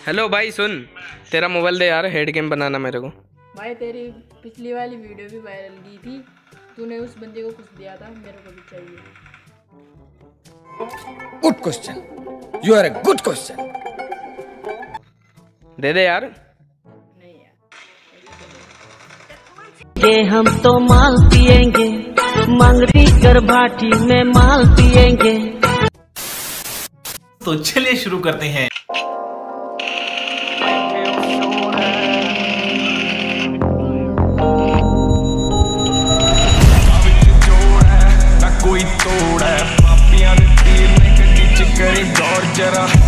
Hello भाई सुन, तेरा mobile दे यार, हेड गेम बनाना मेरे को। भाई तेरी पिछली वाली वीडियो भी वायरल की थी, तूने उस बंदे को कुछ दिया था, मेरे को भी चाहिए। Good question, you are a good question. दे दे यार। नहीं यार, हम तो माल पिएंगे, मंगरी कर भाटी में माल पिएंगे। तो चलिए शुरू करते हैं। कोई तोड़ है पापियां दे तीर ने गड्डी च करे दौड़ जरा।